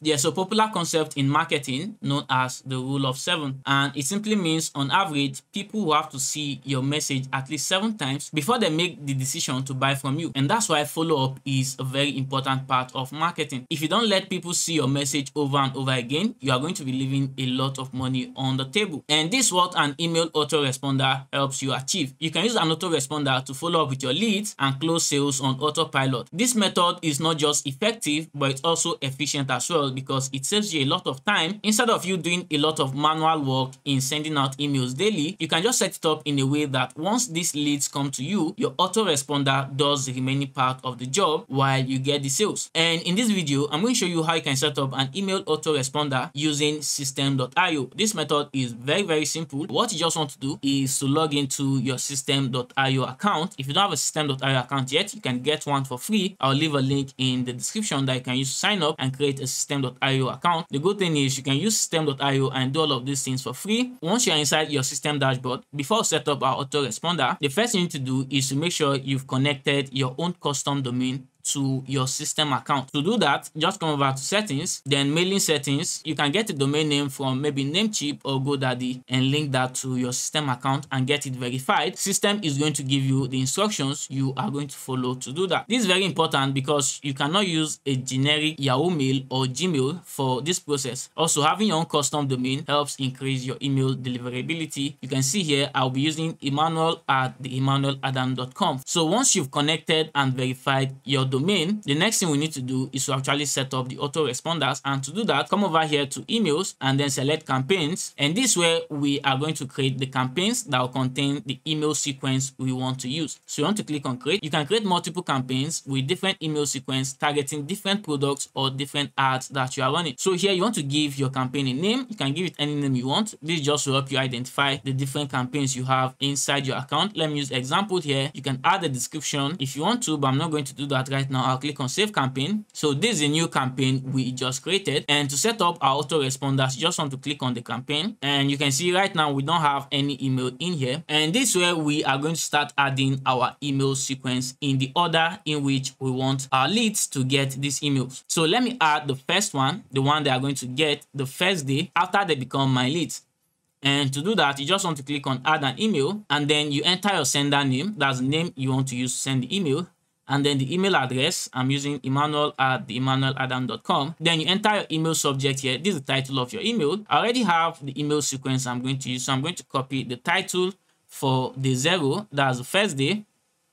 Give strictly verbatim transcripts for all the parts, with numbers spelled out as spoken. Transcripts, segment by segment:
There's a popular concept in marketing known as the rule of seven, and it simply means on average people will have to see your message at least seven times before they make the decision to buy from you. And that's why follow-up is a very important part of marketing. If you don't let people see your message over and over again, you are going to be leaving a lot of money on the table. And this is what an email autoresponder helps you achieve. You can use an autoresponder to follow up with your leads and close sales on autopilot. This method is not just effective, but it's also efficient as well, because it saves you a lot of time. Instead of you doing a lot of manual work in sending out emails daily, you can just set it up in a way that once these leads come to you, your autoresponder does the remaining part of the job while you get the sales. And in this video, I'm going to show you how you can set up an email autoresponder using system dot i o. This method is very, very simple. What you just want to do is to log into your system dot i o account. If you don't have a system dot i o account yet, you can get one for free. I'll leave a link in the description that you can use to sign up and create a system dot i o account. The good thing is you can use system dot i o and do all of these things for free. Once you're inside your system dashboard, before you set up our autoresponder, the first thing you need to do is to make sure you've connected your own custom domain to your system account. To do that, just come over to settings, then mailing settings. You can get a domain name from maybe Namecheap or GoDaddy and link that to your system account and get it verified. System is going to give you the instructions you are going to follow to do that. This is very important because you cannot use a generic Yahoo Mail or Gmail for this process. Also, having your own custom domain helps increase your email deliverability. You can see here I'll be using Emmanuel at the emmanuel adanu dot com. So once you've connected and verified your domain, the next thing we need to do is to actually set up the autoresponders. And to do that, come over here to emails and then select campaigns. And this way we are going to create the campaigns that will contain the email sequence we want to use. So you want to click on create. You can create multiple campaigns with different email sequence targeting different products or different ads that you are running. So here you want to give your campaign a name. You can give it any name you want. This just will help you identify the different campaigns you have inside your account. Let me use example here. You can add a description if you want to, but I'm not going to do that right now. I'll click on save campaign. So this is a new campaign we just created, and to set up our autoresponders, you just want to click on the campaign, and you can see right now we don't have any email in here. And this way we are going to start adding our email sequence in the order in which we want our leads to get these emails. So let me add the first one, the one they are going to get the first day after they become my leads. And to do that, you just want to click on add an email, and then you enter your sender name. That's the name you want to use to send the email. And then the email address, I'm using Emmanuel at the emmanuel adanu dot com. Then you enter your email subject here. This is the title of your email. I already have the email sequence I'm going to use. So I'm going to copy the title for day zero, that's the first day,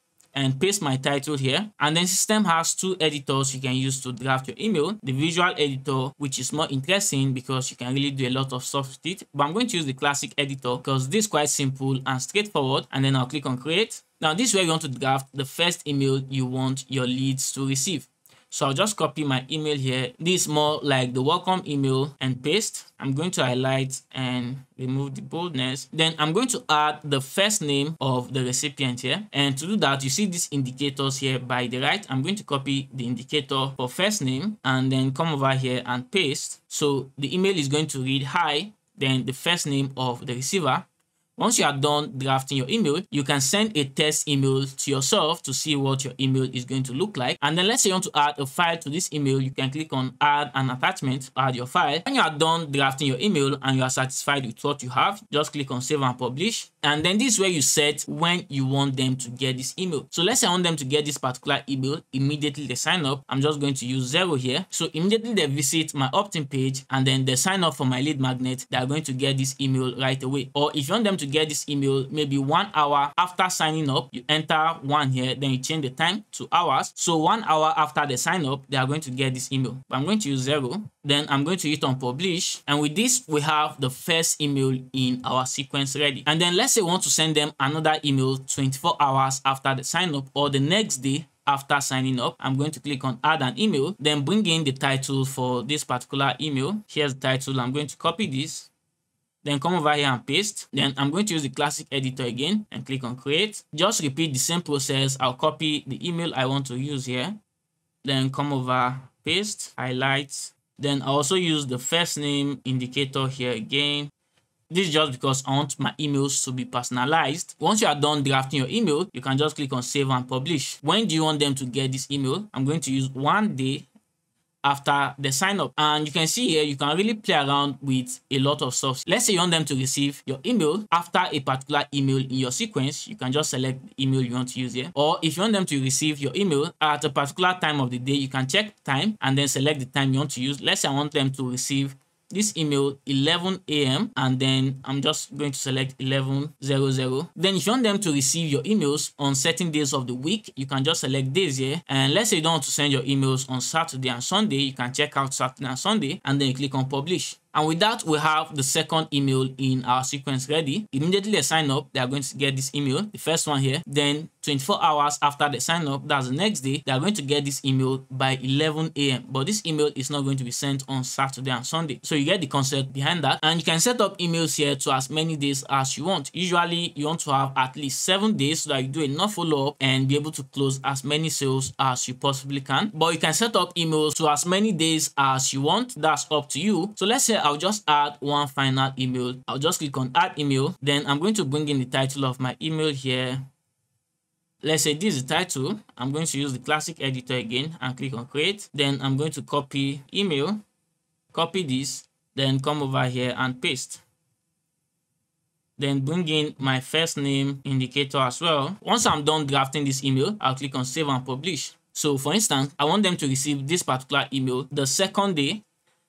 and paste my title here. And then system has two editors you can use to draft your email. The visual editor, which is more interesting because you can really do a lot of stuff with it. But I'm going to use the classic editor because this is quite simple and straightforward. And then I'll click on create. Now this is where you want to draft the first email you want your leads to receive. So I'll just copy my email here. This is more like the welcome email, and paste. I'm going to highlight and remove the boldness. Then I'm going to add the first name of the recipient here. And to do that, you see these indicators here by the right. I'm going to copy the indicator for first name and then come over here and paste. So the email is going to read hi, then the first name of the receiver. Once you are done drafting your email, you can send a test email to yourself to see what your email is going to look like. And then let's say you want to add a file to this email, you can click on add an attachment to add your file. When you are done drafting your email and you are satisfied with what you have, just click on save and publish. And then this is where you set when you want them to get this email. So let's say I want them to get this particular email immediately they sign up. I'm just going to use zero here. So immediately they visit my opt-in page and then they sign up for my lead magnet, they are going to get this email right away. Or if you want them to get this email maybe one hour after signing up, you enter one here, then you change the time to hours. So one hour after they sign up, they are going to get this email. But I'm going to use zero. Then I'm going to hit on publish. And with this, we have the first email in our sequence ready. And then let's say we want to send them another email twenty-four hours after the sign up or the next day after signing up. I'm going to click on add an email, then bring in the title for this particular email. Here's the title. I'm going to copy this, then come over here and paste. Then I'm going to use the classic editor again and click on create. Just repeat the same process. I'll copy the email I want to use here, then come over, paste, highlight. Then I also use the first name indicator here again. This is just because I want my emails to be personalized. Once you are done drafting your email, you can just click on save and publish. When do you want them to get this email? I'm going to use one day after the sign up. And you can see here, you can really play around with a lot of stuff. Let's say you want them to receive your email after a particular email in your sequence, you can just select the email you want to use here. Or if you want them to receive your email at a particular time of the day, you can check time and then select the time you want to use. Let's say I want them to receive this email eleven A M and then I'm just going to select eleven hundred. Then if you want them to receive your emails on certain days of the week, you can just select days here. And let's say you don't want to send your emails on Saturday and Sunday, you can check out Saturday and Sunday and then you click on publish. And with that, we have the second email in our sequence ready. Immediately they sign up, they are going to get this email, the first one here. Then twenty-four hours after they sign up, that's the next day, they are going to get this email by eleven A M But this email is not going to be sent on Saturday and Sunday. So you get the concept behind that. And you can set up emails here to as many days as you want. Usually, you want to have at least seven days so that you do enough follow-up and be able to close as many sales as you possibly can. But you can set up emails to as many days as you want. That's up to you. So let's say I'll just add one final email. I'll just click on add email. Then I'm going to bring in the title of my email here. Let's say this is the title. I'm going to use the classic editor again and click on create. Then I'm going to copy email, copy this, then come over here and paste. Then bring in my first name indicator as well. Once I'm done drafting this email, I'll click on save and publish. So for instance, I want them to receive this particular email the second day.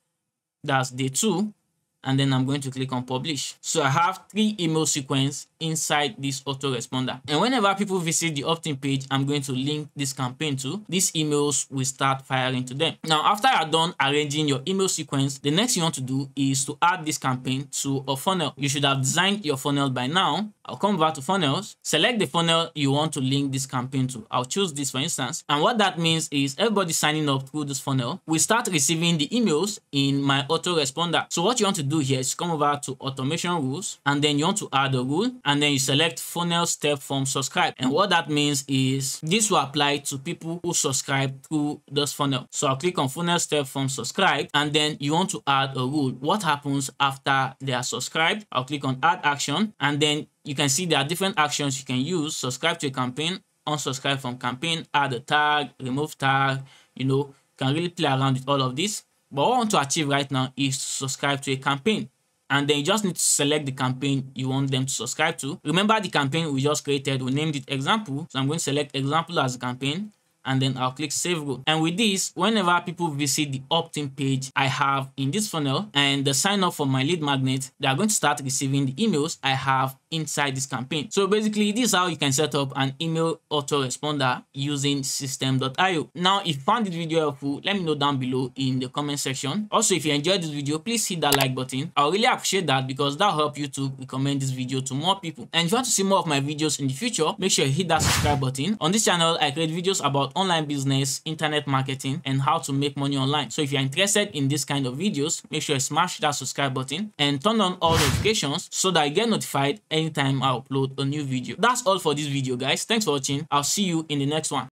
That's day two. And then I'm going to click on publish. So I have three email sequence inside this autoresponder. And whenever people visit the opt-in page, I'm going to link this campaign to. These emails will start firing to them. Now, after you're done arranging your email sequence, the next thing you want to do is to add this campaign to a funnel. You should have designed your funnel by now. I'll come back to funnels, select the funnel you want to link this campaign to. I'll choose this for instance. And what that means is everybody signing up through this funnel will start receiving the emails in my autoresponder. So what you want to do here is come over to automation rules, and then you want to add a rule, and then you select funnel step form subscribe. And what that means is this will apply to people who subscribe through this funnel. So I'll click on funnel step form subscribe, and then you want to add a rule. What happens after they are subscribed? I'll click on add action, and then you can see there are different actions you can use. Subscribe to a campaign, unsubscribe from campaign, add a tag, remove tag. You know, you can really play around with all of this. But what I want to achieve right now is to subscribe to a campaign. And then you just need to select the campaign you want them to subscribe to. Remember the campaign we just created, we named it example. So I'm going to select example as a campaign. And then I'll click save rule. And with this, whenever people visit the opt-in page I have in this funnel and they sign up for my lead magnet, they are going to start receiving the emails I have inside this campaign. So basically, this is how you can set up an email autoresponder using system dot i o. Now, if you found this video helpful, let me know down below in the comment section. Also, if you enjoyed this video, please hit that like button. I really appreciate that because that will help YouTube recommend this video to more people. And if you want to see more of my videos in the future, make sure you hit that subscribe button. On this channel, I create videos about online business, internet marketing, and how to make money online. So if you're interested in this kind of videos, make sure you smash that subscribe button and turn on all notifications so that you get notified anytime I upload a new video. That's all for this video, guys. Thanks for watching. I'll see you in the next one.